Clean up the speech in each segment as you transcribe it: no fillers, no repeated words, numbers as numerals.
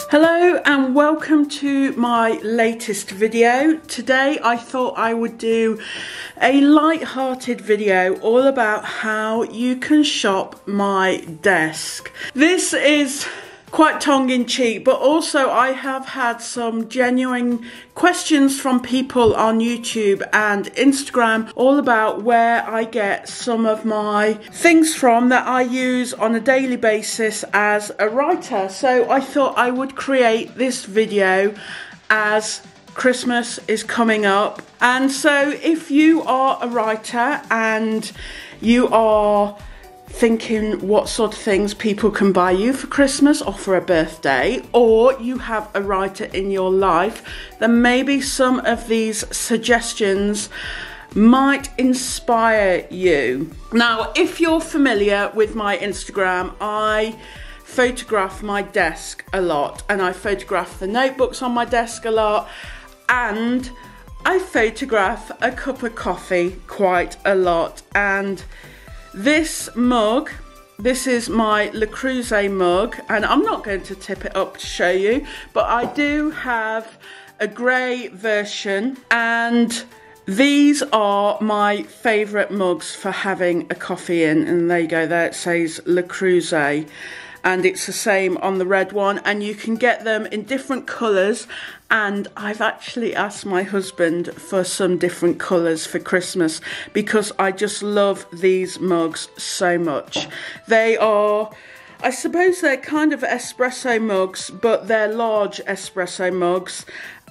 Hello and welcome to my latest video. Today I thought I would do a light-hearted video all about how you can shop my desk. This is quite tongue-in-cheek, but also I have had some genuine questions from people on YouTube and Instagram all about where I get some of my things from that I use on a daily basis as a writer. So I thought I would create this video as Christmas is coming up. And so if you are a writer and you are thinking what sort of things people can buy you for Christmas or for a birthday, or you have a writer in your life, then maybe some of these suggestions might inspire you. Now, if you're familiar with my Instagram, I photograph my desk a lot, and I photograph the notebooks on my desk a lot, and I photograph a cup of coffee quite a lot. And this mug, this is my Le Creuset mug, and I'm not going to tip it up to show you, but I do have a grey version, and these are my favourite mugs for having a coffee in. And there you go, there it says Le Creuset, and it's the same on the red one, and you can get them in different colours. And I've actually asked my husband for some different colours for Christmas because I just love these mugs so much. They are, I suppose they're kind of espresso mugs, but they're large espresso mugs.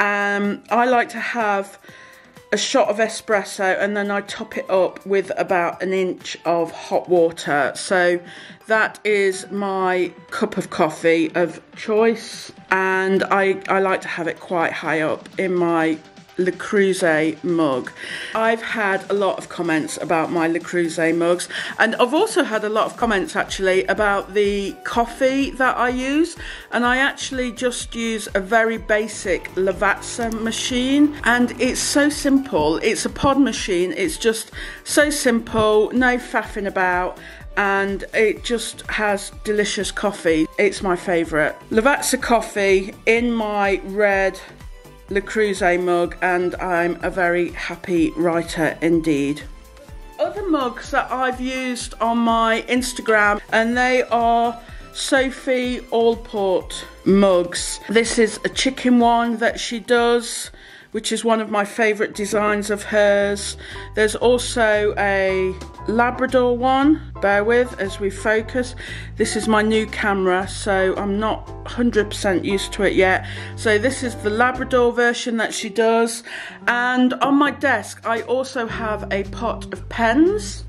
I like to have a shot of espresso and then I top it up with about an inch of hot water. So that is my cup of coffee of choice, and I like to have it quite high up in my Le Creuset mug. I've had a lot of comments about my Le Creuset mugs, and I've also had a lot of comments actually about the coffee that I use, and I actually just use a very basic Lavazza machine, and it's so simple. It's a pod machine. It's just so simple, no faffing about, and it just has delicious coffee. It's my favourite. Lavazza coffee in my red Le Creuset mug, and I'm a very happy writer indeed. Other mugs that I've used on my Instagram, and they are Sophie Allport mugs. This is a chicken one that she does, which is one of my favourite designs of hers. There's also a Labrador one, bear with as we focus. This is my new camera, so I'm not 100% used to it yet. So this is the Labrador version that she does. And on my desk I also have a pot of pens,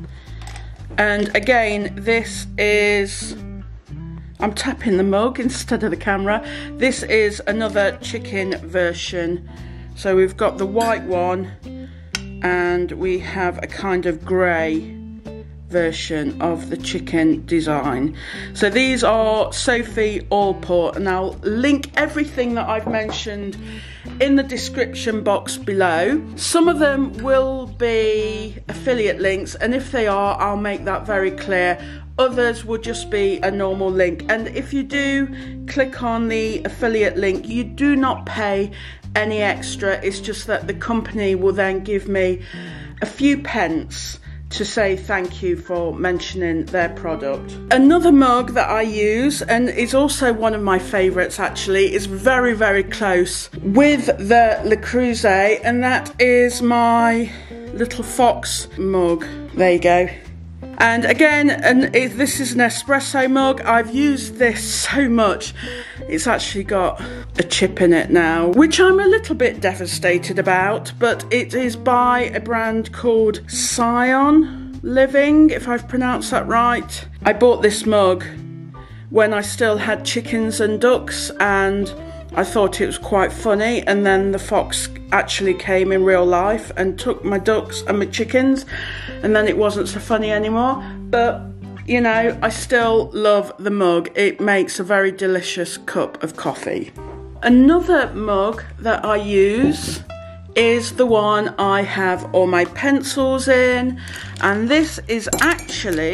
and again this is, I'm tapping the mug instead of the camera. This is another chicken version. So we've got the white one, and we have a kind of grey version of the chicken design. So these are Sophie Allport, and I'll link everything that I've mentioned in the description box below. Some of them will be affiliate links, and if they are, I'll make that very clear. Others will just be a normal link, and if you do click on the affiliate link, you do not pay any extra. It's just that the company will then give me a few pence to say thank you for mentioning their product. Another mug that I use, and is also one of my favourites actually, is very, very close with the Le Creuset, and that is my little fox mug. There you go. And again, this is an espresso mug. I've used this so much. It's actually got a chip in it now, which I'm a little bit devastated about, but it is by a brand called Scion Living, if I've pronounced that right. I bought this mug when I still had chickens and ducks, and I thought it was quite funny, and then the fox actually came in real life and took my ducks and my chickens, and then it wasn't so funny anymore. But you know, I still love the mug. It makes a very delicious cup of coffee. Another mug that I use is the one I have all my pencils in, and this is actually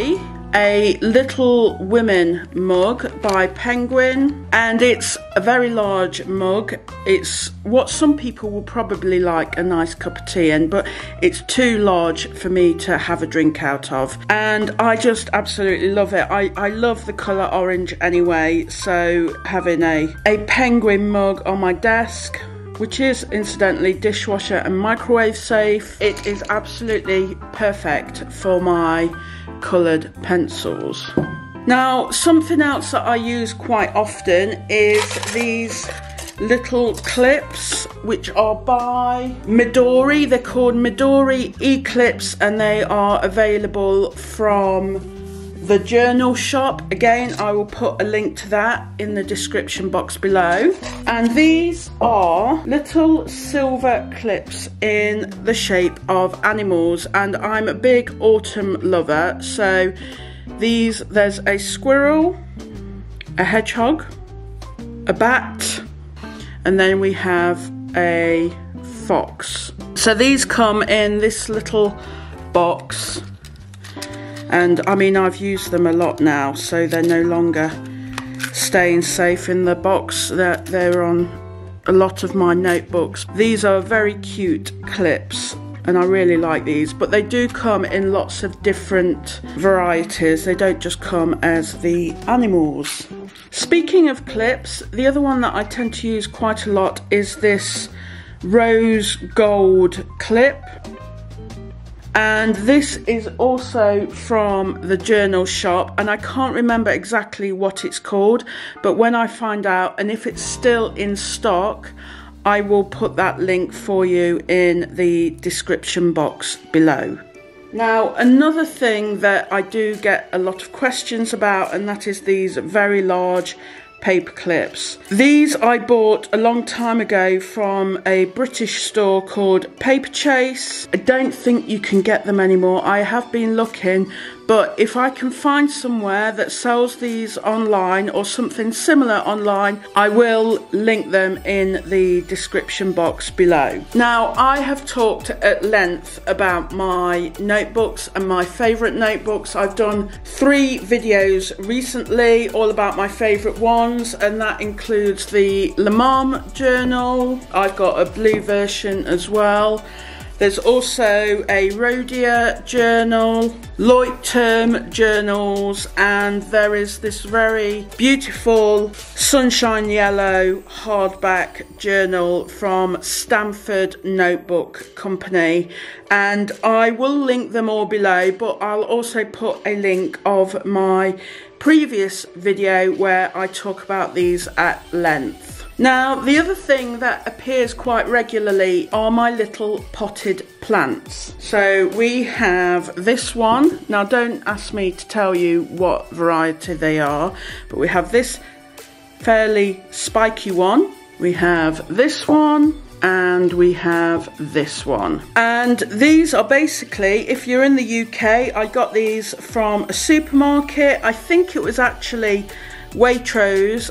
a Little Women mug by Penguin, and it's a very large mug. It's what some people will probably like a nice cup of tea in, but it's too large for me to have a drink out of, and I just absolutely love it. I love the colour orange anyway, so having a Penguin mug on my desk, which is incidentally dishwasher and microwave safe, it is absolutely perfect for my coloured pencils. Now, something else that I use quite often is these little clips, which are by Midori. They're called Midori E-Clips, and they are available from the Journal Shop. Again, I will put a link to that in the description box below. And these are little silver clips in the shape of animals, and I'm a big autumn lover, so there's a squirrel, a hedgehog, a bat, and then we have a fox. So these come in this little box, and I mean, I've used them a lot now, so they're no longer staying safe in the box. They're on a lot of my notebooks. These are very cute clips, and I really like these, but they do come in lots of different varieties. They don't just come as the animals. Speaking of clips, the other one that I tend to use quite a lot is this rose gold clip. And this is also from the Journal Shop, and I can't remember exactly what it's called, but when I find out, and if it's still in stock, I will put that link for you in the description box below. Now, another thing that I do get a lot of questions about, and that is these very large paper clips. These I bought a long time ago from a British store called Paperchase. I don't think you can get them anymore. I have been looking, but if I can find somewhere that sells these online or something similar online, I will link them in the description box below. Now, I have talked at length about my notebooks and my favourite notebooks. I've done 3 videos recently all about my favourite ones, and that includes the Le Mans journal. I've got a blue version as well. There's also a Rhodia journal, Leuchtturm journals, and there is this very beautiful sunshine yellow hardback journal from Stanford Notebook Company, and I will link them all below, but I'll also put a link of my previous video where I talk about these at length. Now, the other thing that appears quite regularly are my little potted plants. So we have this one. Now, don't ask me to tell you what variety they are, but we have this fairly spiky one. We have this one, and we have this one. And these are basically, if you're in the UK, I got these from a supermarket. I think it was actually Waitrose.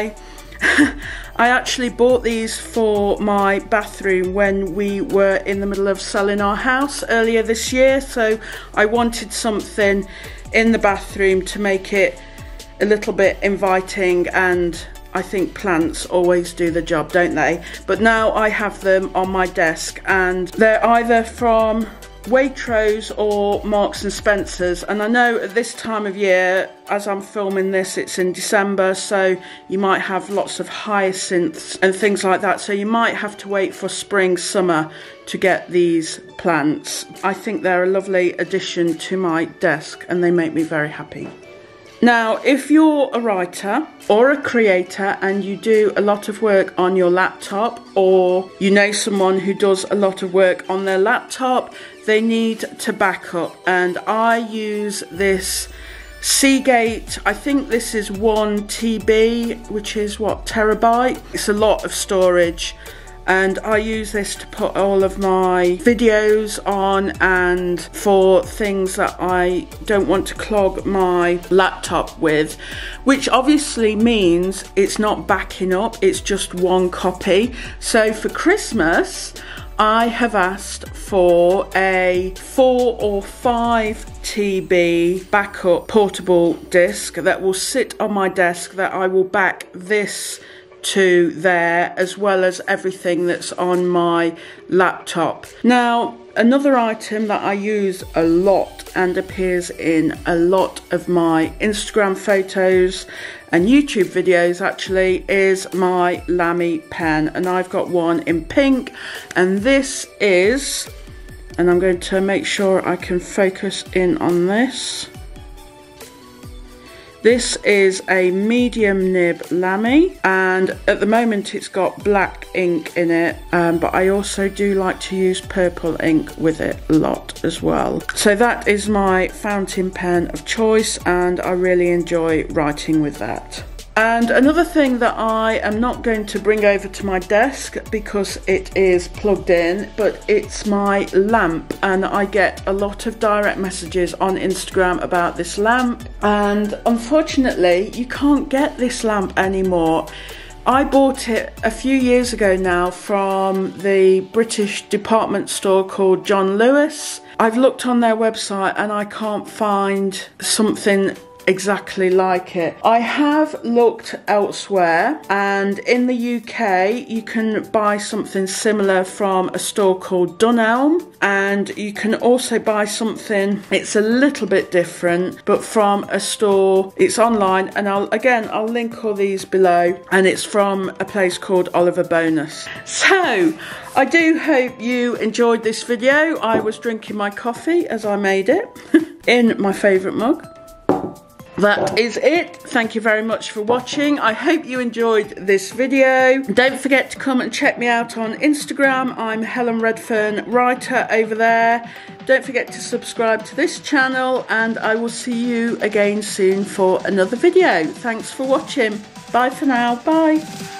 I actually bought these for my bathroom when we were in the middle of selling our house earlier this year, so I wanted something in the bathroom to make it a little bit inviting, and I think plants always do the job, don't they? But now I have them on my desk, and they're either from Waitrose or Marks and Spencer's, and I know at this time of year, as I'm filming this, it's in December, so you might have lots of hyacinths and things like that, so you might have to wait for spring, summer to get these plants. I think they're a lovely addition to my desk, and they make me very happy. Now, if you're a writer or a creator and you do a lot of work on your laptop, or you know someone who does a lot of work on their laptop, they need to back up, and I use this Seagate, I think this is 1 TB, which is what, terabyte? It's a lot of storage, and I use this to put all of my videos on, and for things that I don't want to clog my laptop with, which obviously means it's not backing up, it's just one copy. So for Christmas, I have asked for a 4 or 5 TB backup portable disc that will sit on my desk, that I will back this to there, as well as everything that's on my laptop. Now, another item that I use a lot and appears in a lot of my Instagram photos and YouTube videos actually is my Lamy pen, and I've got one in pink, and this is, and I'm going to make sure I can focus in on this. This is a medium nib Lamy, and at the moment it's got black ink in it, but I also do like to use purple ink with it a lot as well. So that is my fountain pen of choice, and I really enjoy writing with that. And another thing that I am not going to bring over to my desk because it is plugged in, but it's my lamp, and I get a lot of direct messages on Instagram about this lamp, and unfortunately you can't get this lamp anymore. I bought it a few years ago now from the British department store called John Lewis. I've looked on their website and I can't find something exactly like it. I have looked elsewhere, and in the UK you can buy something similar from a store called Dunelm, and you can also buy something, it's a little bit different, but from a store, it's online, and I'll link all these below, and it's from a place called Oliver Bonus. So I do hope you enjoyed this video. I was drinking my coffee as I made it in my favourite mug. That is it. Thank you very much for watching. I hope you enjoyed this video. Don't forget to come and check me out on Instagram. I'm Helen Redfern Writer over there. Don't forget to subscribe to this channel, and I will see you again soon for another video. Thanks for watching. Bye for now. Bye.